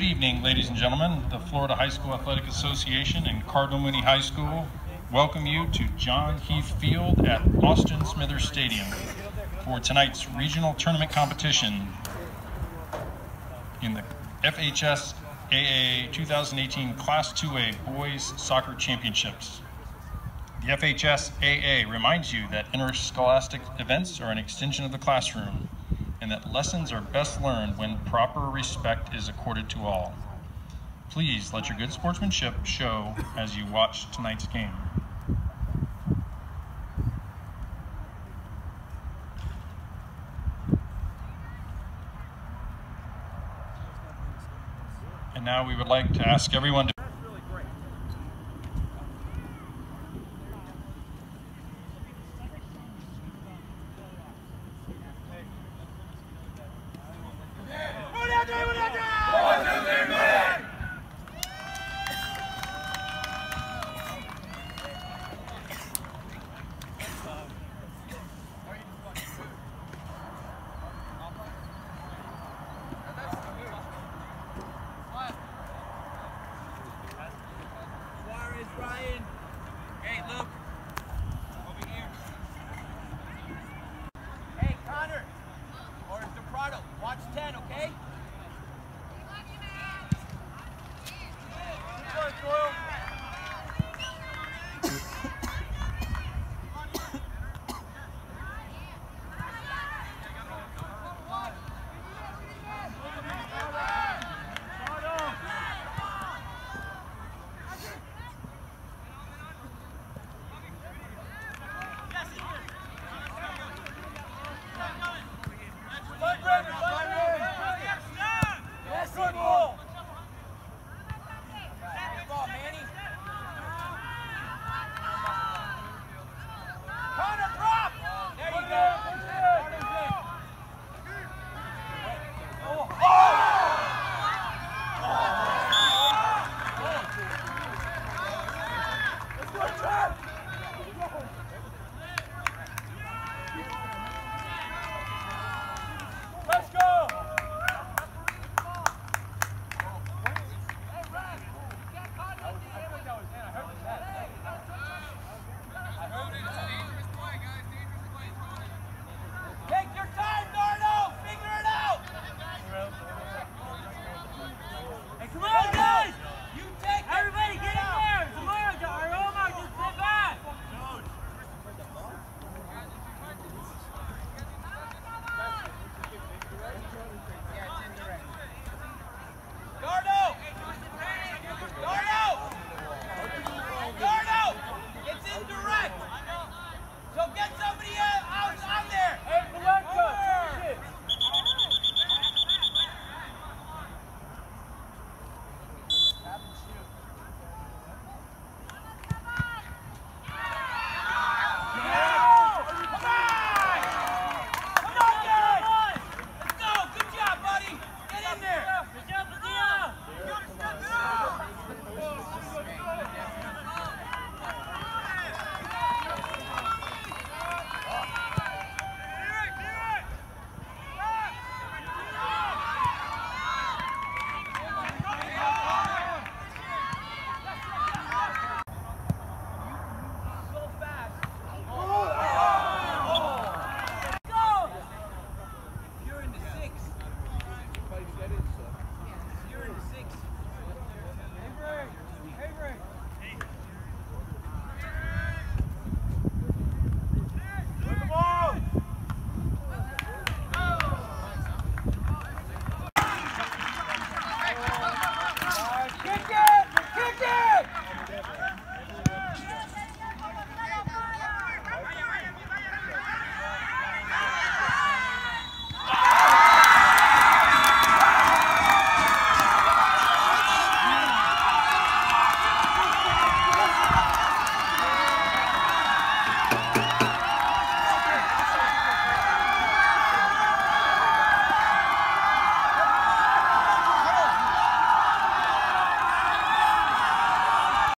evening, ladies and gentlemen. The Florida High School Athletic Association and Cardinal Mooney High School welcome you to John Heath Field at Austin Smithers Stadium for tonight's regional tournament competition in the FHS-AA 2018 Class 2A Boys Soccer Championships. The FHS-AA reminds you that interscholastic events are an extension of the classroom, and that lessons are best learned when proper respect is accorded to all. Please let your good sportsmanship show as you watch tonight's game. And now we would like to ask everyone to What